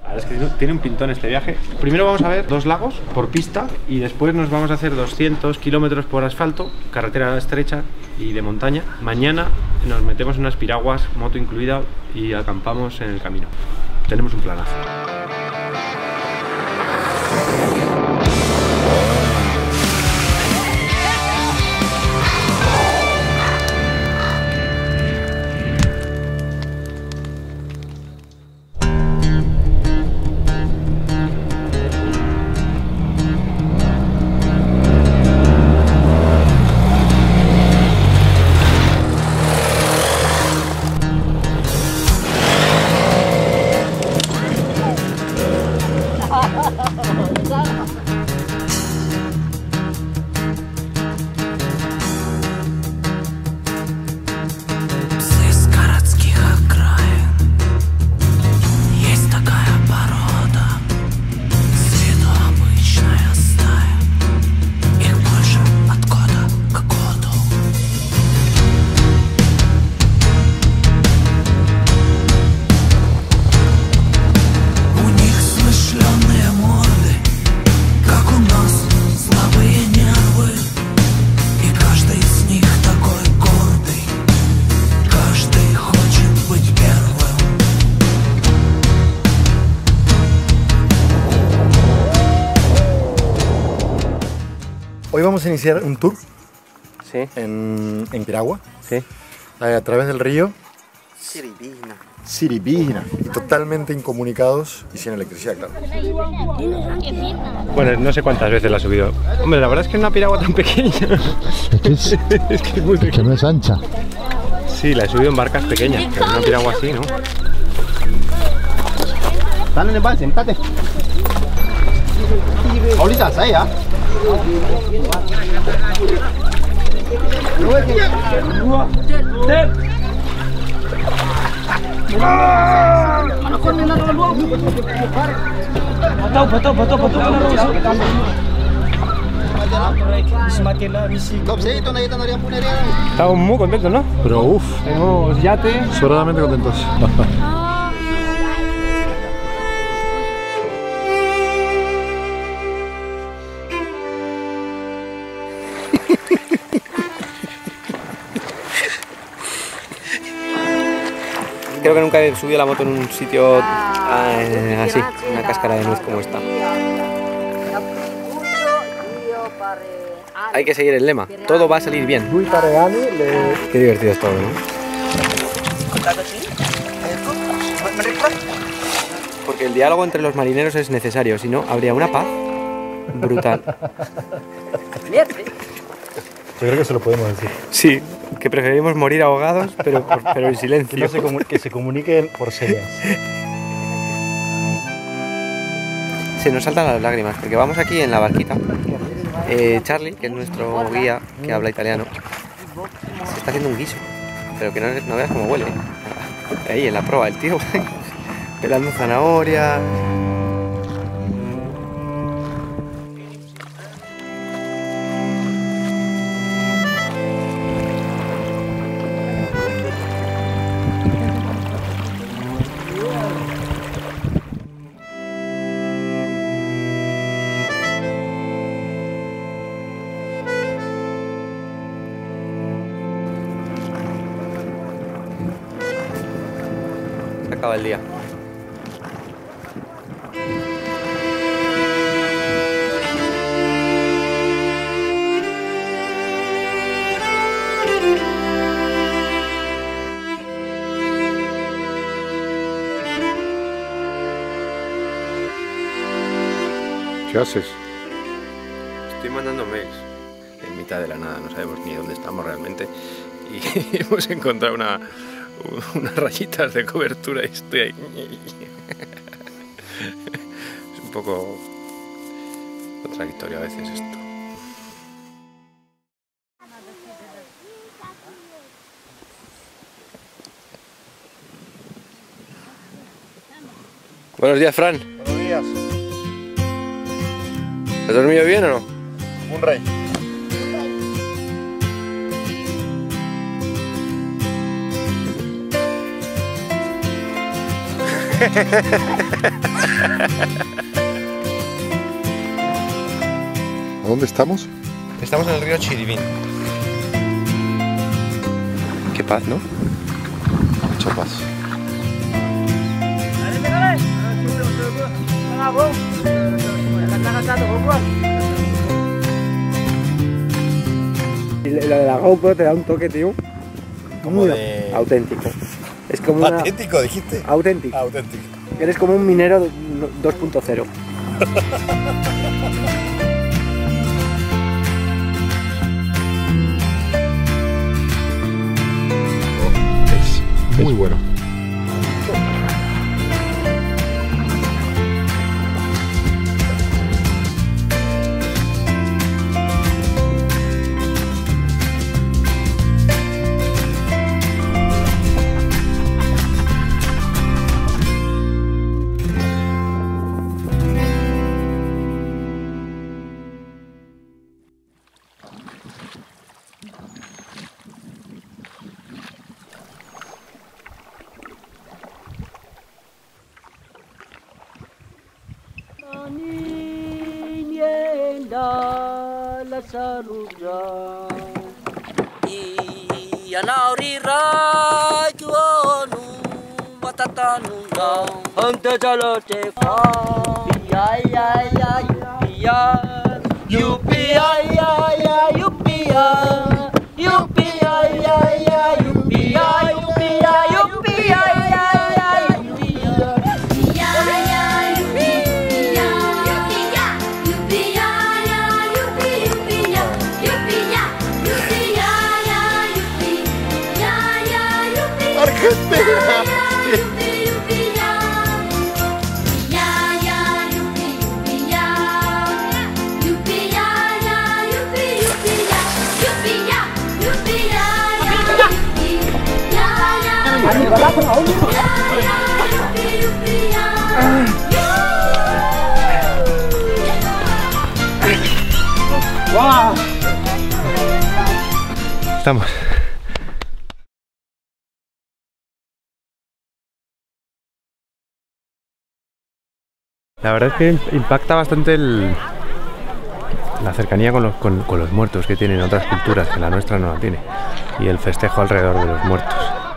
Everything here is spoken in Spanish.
Es que tiene un pintón este viaje. Primero vamos a ver 2 lagos por pista y después nos vamos a hacer 200 kilómetros por asfalto, carretera estrecha y de montaña. Mañana nos metemos en unas piraguas, moto incluida, y acampamos en el camino. Tenemos un planazo. Hoy vamos a iniciar un tour Sí. en piragua, Sí. a través del río Siribina. Siribina, y totalmente incomunicados y sin electricidad, claro. Bueno, no sé cuántas veces la he subido. Hombre, la verdad es que es una piragua tan pequeña. Es Es que es muy que pequeña. no es ancha. Sí, la he subido en barcas pequeñas, pero una piragua así, ¿no? Están en el bar, sentate. Ahorita, ¿sabes? Estamos muy contentos, ¿no? Pero uff, Tenemos yate. sobradamente contentos. Creo que nunca he subido la moto en un sitio así, una cáscara de nuez como esta. Hay que seguir el lema, todo va a salir bien. Qué divertido es todo, ¿no? Porque el diálogo entre los marineros es necesario, si no, habría una paz brutal. Yo creo que se lo podemos decir. Sí, que preferimos morir ahogados, pero en silencio. Que se comuniquen por señas. Se nos saltan las lágrimas, porque vamos aquí en la barquita. Charlie, que es nuestro guía, que habla italiano, se está haciendo un guiso, pero que no veas cómo huele. Ahí en la proa, el tío pelando zanahoria. Se acaba el día. ¿Qué haces? Estoy mandando mails en mitad de la nada, no sabemos ni dónde estamos realmente. Y hemos encontrado unas rayitas de cobertura y estoy ahí. Es un poco contradictorio a veces esto. Buenos días, Fran. Buenos días. ¿Has dormido bien o no? Un rey. ¿A dónde estamos? Estamos en el río Chiribín. Qué paz, ¿no? Mucha paz. Y lo de la GoPro te da un toque, tío. Como de... Auténtico. Es como una... Patético, dijiste. Auténtico. Auténtico. Eres como un minero 2.0. Es muy bueno. Estamos. La verdad es que impacta bastante la cercanía con los muertos que tienen otras culturas, que la nuestra no la tiene, y el festejo alrededor de los muertos.